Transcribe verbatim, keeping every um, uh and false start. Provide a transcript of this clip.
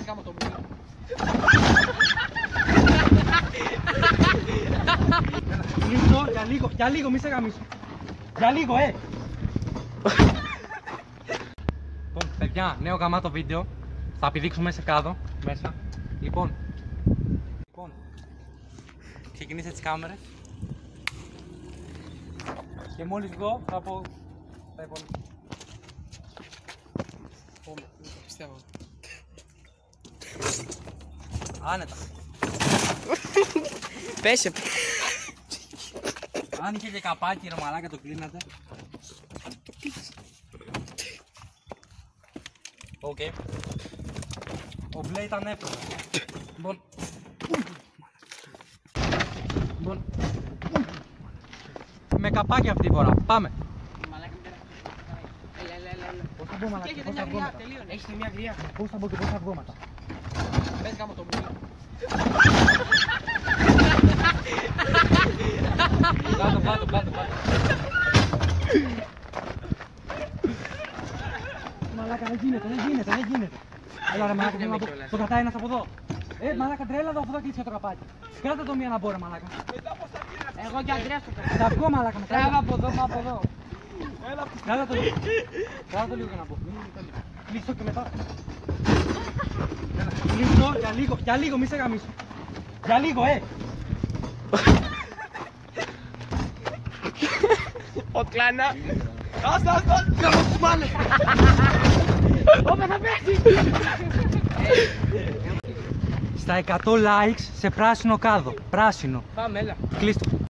γάμο το μπουκί. Κλείστο, για λίγο, για λίγο, μη σε γαμίσω. Για λίγο, ε! Λοιπόν, παιδιά, νέο γαμάτο βίντεο. Θα πηδήξουμε σε κάτω, μέσα. Λοιπόν, λοιπόν, ξεκινήστε τις κάμερες. Και μόλις βγω, θα πω τα υπόλοιπα. Πιστεύω. Άνετα. Πέσε. Αν είχε και καπάκι, ρε μαλάκα, το κλείνατε. Οκ. Okay. Ο μπλε ήταν εύκολο. Λοιπόν. Λοιπόν. Με καπάκι αυτή τη φορά. Πάμε. Έλα, έλα, έλα. Πώς θα μπω, μαλάκα, πώς θα βγω μετά. Έχεις μια γριά. Πώς θα μπω και πώς θα βγω μετά. Πες γάμο το μπουκί. Κάτω, κάτω, κάτω, κάτω. Μαλάκα, δεν γίνεται, δεν γίνεται, δεν γίνεται. Έλα ρε μαλάκα, θέλω να πω. Το κρατάει ένας από εδώ. Ε, μαλάκα, τρέλα εδώ, αφού θα κλείσει το καπάκι. Κράτα το μία να μπω ρε μαλάκα. Εγώ και Αντρέας το κάνω. Θα βγω μαλάκα μετά. Τράβα από εδώ, πάω από εδώ. Κράτα το λίγο. Κράτα το λίγο για να μπω. Κλείστο και μετά. Κλείστο, για λίγο, για λίγο, μη σε γαμίσω. Για λίγο, ε! Ο Κλάνα. Άστα, άστα. Κάνω τους μάνες. Όπα θα πέσει. Στα εκατό likes σε πράσινο κάδο. Πράσινο. Πάμε, έλα. Κλείστο.